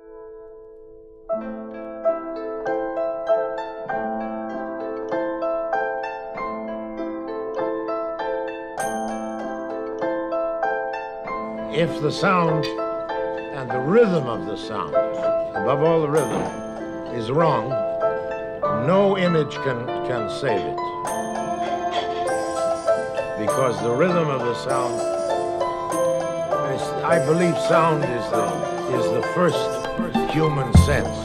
If the sound and the rhythm of the sound, above all the rhythm, is wrong, no image can save it. Because the rhythm of the sound, I believe sound is the first human sense.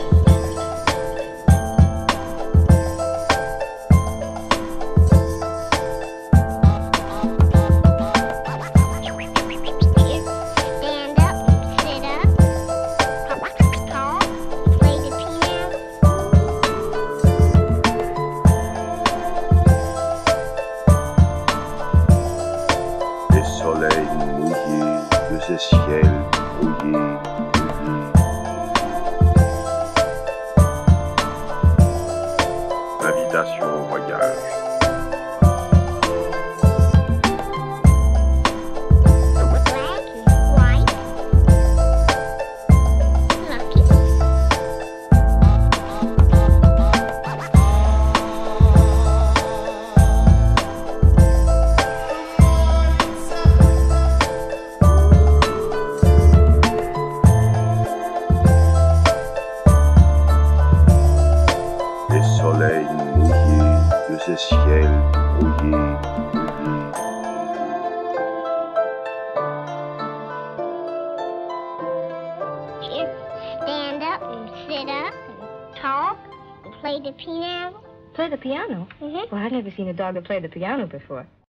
Ciel brouillé, invitation au voyage. Soleil mouillé de ce ciel brouillé. Stand up and sit up and talk and play the piano. Play the piano? Mm-hmm. Well, I've never seen a dog that played the piano before.